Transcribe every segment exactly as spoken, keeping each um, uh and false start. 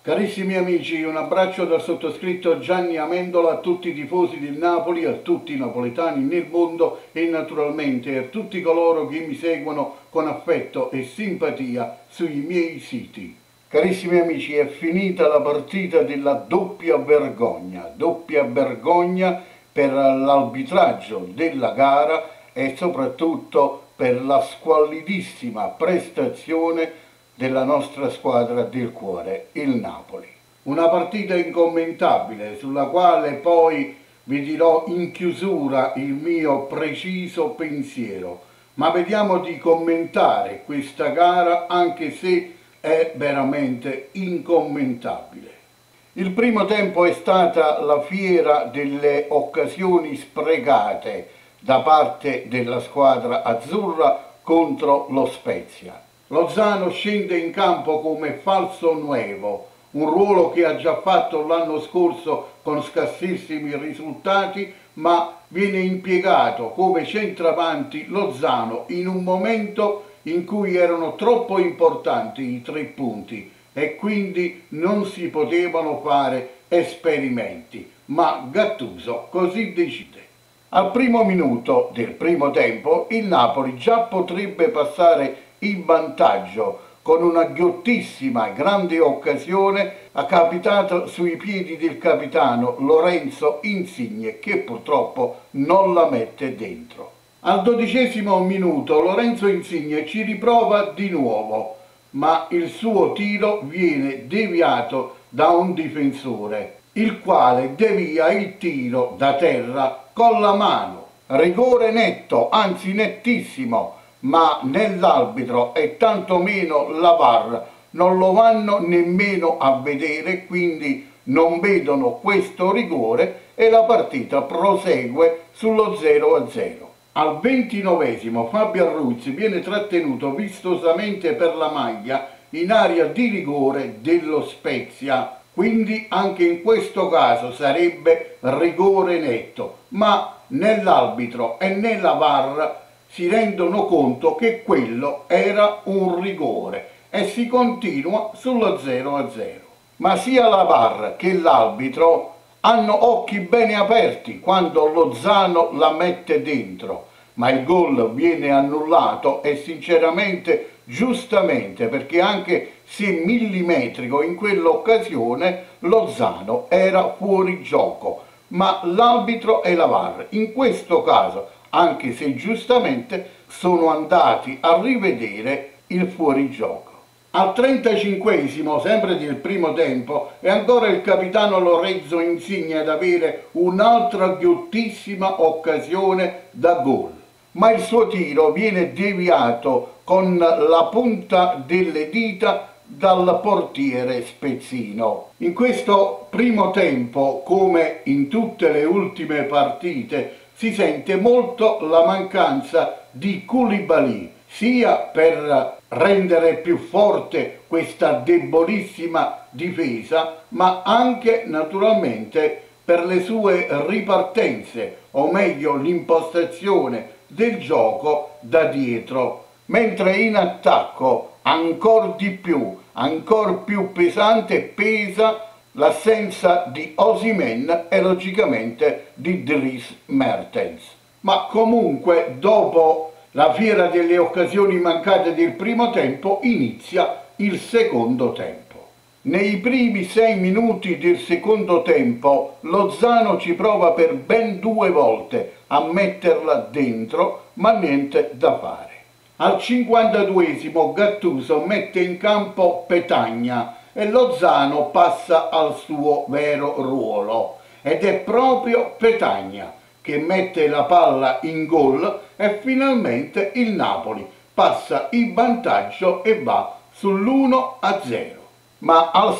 Carissimi amici, un abbraccio dal sottoscritto Gianni Amendola a tutti i tifosi del Napoli, a tutti i napoletani nel mondo e naturalmente a tutti coloro che mi seguono con affetto e simpatia sui miei siti. Carissimi amici, è finita la partita della doppia vergogna, doppia vergogna per l'arbitraggio della gara e soprattutto per la squallidissima prestazione della nostra squadra del cuore, il Napoli. Una partita incommentabile sulla quale poi vi dirò in chiusura il mio preciso pensiero, ma vediamo di commentare questa gara anche se è veramente incommentabile. Il primo tempo è stata la fiera delle occasioni sprecate da parte della squadra azzurra contro lo Spezia. Lozano scende in campo come falso nuovo, un ruolo che ha già fatto l'anno scorso con scarsissimi risultati, ma viene impiegato come centravanti Lozano in un momento in cui erano troppo importanti i tre punti e quindi non si potevano fare esperimenti, ma Gattuso così decide. Al primo minuto del primo tempo il Napoli già potrebbe passare in vantaggio con una ghiottissima grande occasione capitata sui piedi del capitano Lorenzo Insigne, che purtroppo non la mette dentro. Al dodicesimo minuto Lorenzo Insigne ci riprova di nuovo, ma il suo tiro viene deviato da un difensore, il quale devia il tiro da terra con la mano. Rigore netto, anzi nettissimo, ma né l'arbitro e tantomeno la V A R non lo vanno nemmeno a vedere, quindi non vedono questo rigore e la partita prosegue sullo zero a zero. Al ventinovesimo Fabio Arruzzi viene trattenuto vistosamente per la maglia in area di rigore dello Spezia, quindi anche in questo caso sarebbe rigore netto, ma né l'arbitro e né la V A R si rendono conto che quello era un rigore e si continua sullo zero a zero. Ma sia la V A R che l'arbitro hanno occhi bene aperti quando Lozano la mette dentro, ma il gol viene annullato e sinceramente giustamente, perché anche se millimetrico in quell'occasione Lozano era fuori gioco, ma l'arbitro e la V A R in questo caso, anche se giustamente, sono andati a rivedere il fuorigioco. Al trentacinquesimo, sempre del primo tempo, è ancora il capitano Lorenzo Insigne ad avere un'altra ghiottissima occasione da gol, ma il suo tiro viene deviato con la punta delle dita dal portiere spezzino. In questo primo tempo, come in tutte le ultime partite, si sente molto la mancanza di Koulibaly, sia per rendere più forte questa debolissima difesa, ma anche naturalmente per le sue ripartenze, o meglio l'impostazione del gioco da dietro, mentre in attacco ancor di più, ancor più pesante pesa l'assenza di Osimhen e logicamente di Dries Mertens. Ma comunque dopo la fiera delle occasioni mancate del primo tempo inizia il secondo tempo. Nei primi sei minuti del secondo tempo Lozano ci prova per ben due volte a metterla dentro, ma niente da fare. Al cinquantaduesimo Gattuso mette in campo Petagna e Lozano passa al suo vero ruolo ed è proprio Petagna che mette la palla in gol e finalmente il Napoli passa in vantaggio e va sull'uno a zero. Ma al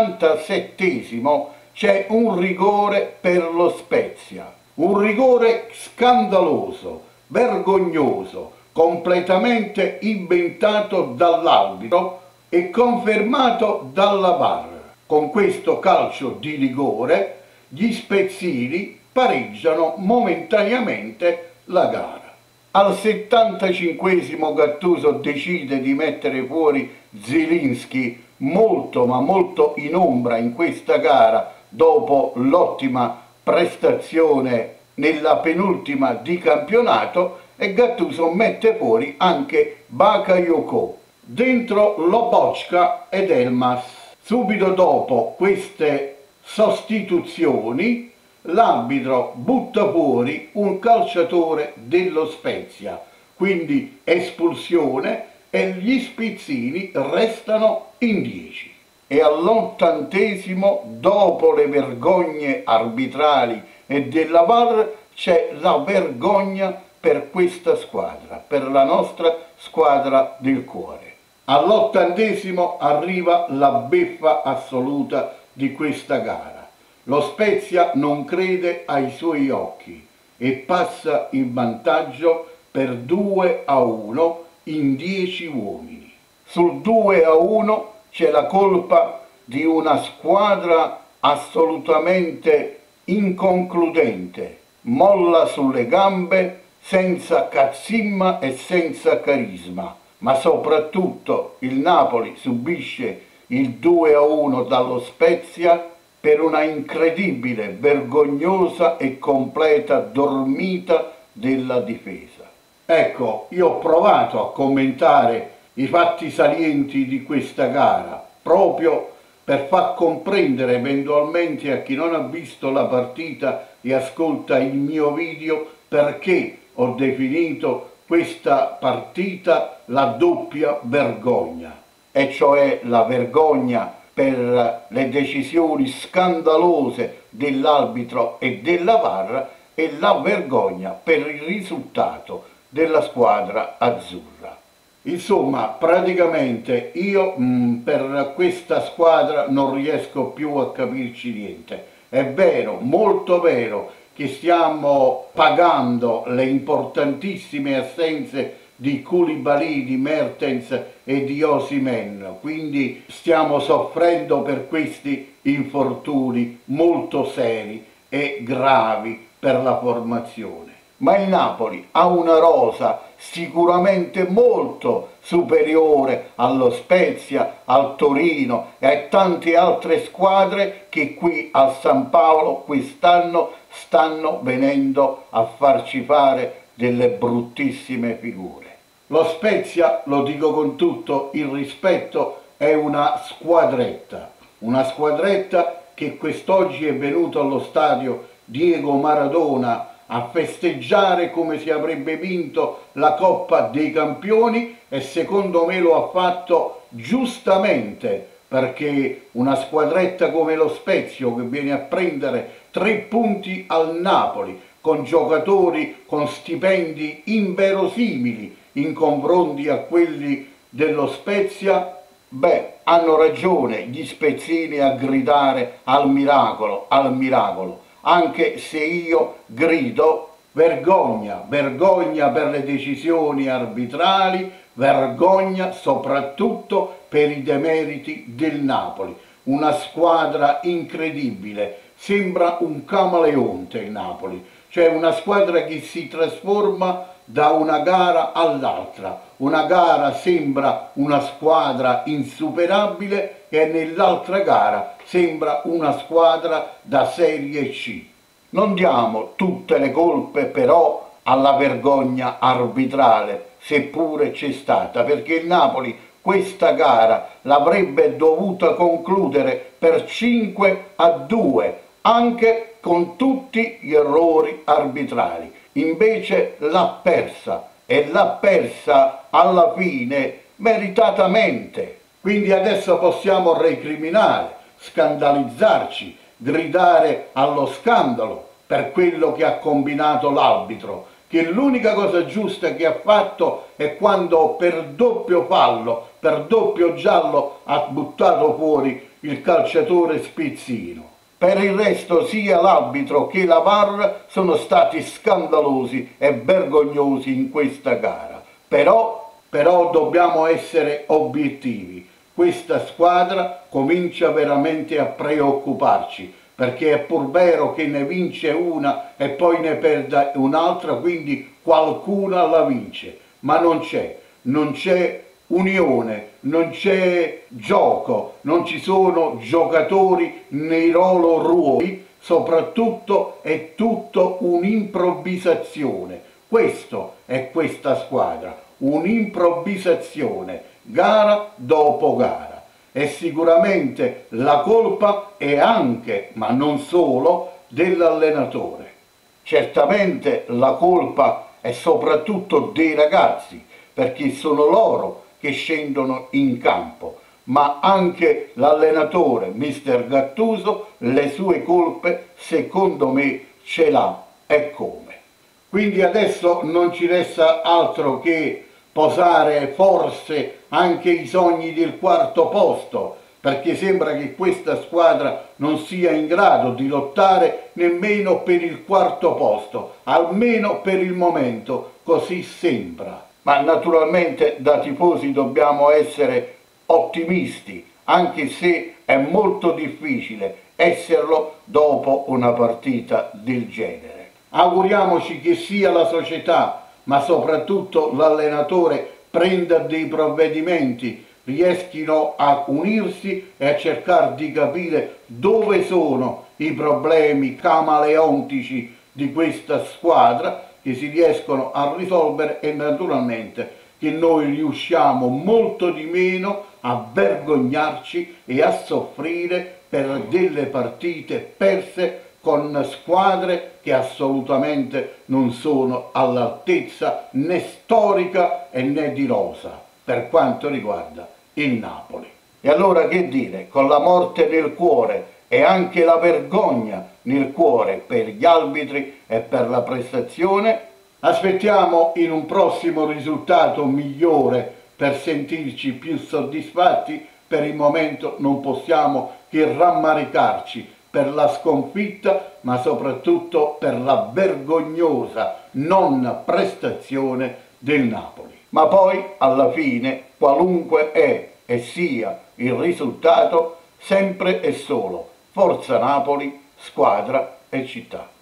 sessantasettesimo c'è un rigore per lo Spezia, un rigore scandaloso, vergognoso, completamente inventato dall'arbitro e confermato dalla V A R. Con questo calcio di rigore gli spezzini pareggiano momentaneamente la gara. Al settantacinquesimo Gattuso decide di mettere fuori Zielinski molto ma molto in ombra in questa gara dopo l'ottima prestazione nella penultima di campionato, e Gattuso mette fuori anche Bakayoko. Dentro Lobotka ed Elmas. Subito dopo queste sostituzioni l'arbitro butta fuori un calciatore dello Spezia, quindi espulsione, e gli spizzini restano in dieci. E all'ottantesimo, dopo le vergogne arbitrali e della V A R, c'è la vergogna per questa squadra, per la nostra squadra del cuore. All'ottantesimo arriva la beffa assoluta di questa gara. Lo Spezia non crede ai suoi occhi e passa in vantaggio per due a uno in dieci uomini. Sul due a uno c'è la colpa di una squadra assolutamente inconcludente, molla sulle gambe, senza cazzimma e senza carisma, ma soprattutto il Napoli subisce il due a uno dallo Spezia per una incredibile, vergognosa e completa dormita della difesa. Ecco, io ho provato a commentare i fatti salienti di questa gara, proprio per far comprendere eventualmente a chi non ha visto la partita e ascolta il mio video perché ho definito questa partita la doppia vergogna, e cioè la vergogna per le decisioni scandalose dell'arbitro e della V A R e la vergogna per il risultato della squadra azzurra. Insomma, praticamente io mh, per questa squadra non riesco più a capirci niente. È vero, molto vero, che stiamo pagando le importantissime assenze di Koulibaly, di Mertens e di Osimhen, quindi stiamo soffrendo per questi infortuni molto seri e gravi per la formazione. Ma il Napoli ha una rosa sicuramente molto superiore allo Spezia, al Torino e a tante altre squadre che qui a San Paolo quest'anno stanno venendo a farci fare delle bruttissime figure. Lo Spezia, lo dico con tutto il rispetto, è una squadretta, una squadretta che quest'oggi è venuto allo stadio Diego Maradona a festeggiare come se avrebbe vinto la Coppa dei Campioni, e secondo me lo ha fatto giustamente, perché una squadretta come lo Spezia che viene a prendere tre punti al Napoli con giocatori con stipendi inverosimili in confronti a quelli dello Spezia, beh, hanno ragione gli spezzini a gridare al miracolo, al miracolo. Anche se io grido vergogna, vergogna per le decisioni arbitrali, vergogna soprattutto per i demeriti del Napoli. Una squadra incredibile, sembra un camaleonte il Napoli, cioè una squadra che si trasforma da una gara all'altra. Una gara sembra una squadra insuperabile e nell'altra gara sembra una squadra da Serie C. Non diamo tutte le colpe però alla vergogna arbitrale, seppure c'è stata, perché il Napoli questa gara l'avrebbe dovuta concludere per cinque a due, anche con tutti gli errori arbitrali. Invece l'ha persa, e l'ha persa alla fine meritatamente. Quindi adesso possiamo recriminare, scandalizzarci, gridare allo scandalo per quello che ha combinato l'arbitro, che l'unica cosa giusta che ha fatto è quando per doppio fallo, per doppio giallo ha buttato fuori il calciatore Spizzino. Per il resto sia l'arbitro che la V A R sono stati scandalosi e vergognosi in questa gara. Però, però dobbiamo essere obiettivi. Questa squadra comincia veramente a preoccuparci, perché è pur vero che ne vince una e poi ne perde un'altra, quindi qualcuna la vince, ma non c'è, non c'è unione, non c'è gioco, non ci sono giocatori nei loro ruoli, soprattutto è tutto un'improvvisazione. Questo è questa squadra, un'improvvisazione, gara dopo gara. E sicuramente la colpa è anche, ma non solo, dell'allenatore. Certamente la colpa è soprattutto dei ragazzi, perché sono loro che scendono in campo, ma anche l'allenatore, mister Gattuso, le sue colpe secondo me ce l'ha, e come. Quindi adesso non ci resta altro che posare forse anche i sogni del quarto posto, perché sembra che questa squadra non sia in grado di lottare nemmeno per il quarto posto, almeno per il momento, così sembra. Ma naturalmente da tifosi dobbiamo essere ottimisti, anche se è molto difficile esserlo dopo una partita del genere. Auguriamoci che sia la società, ma soprattutto l'allenatore, prenda dei provvedimenti, riescano a unirsi e a cercare di capire dove sono i problemi camaleontici di questa squadra, che si riescono a risolvere, e naturalmente che noi riusciamo molto di meno a vergognarci e a soffrire per delle partite perse con squadre che assolutamente non sono all'altezza né storica e né di rosa per quanto riguarda il Napoli. E allora che dire, con la morte nel cuore e anche la vergogna nel cuore per gli arbitri e per la prestazione, aspettiamo in un prossimo risultato migliore per sentirci più soddisfatti. Per il momento non possiamo che rammaricarci per la sconfitta, ma soprattutto per la vergognosa non prestazione del Napoli. Ma poi, alla fine, qualunque è e sia il risultato, sempre e solo Forza Napoli, squadra e città.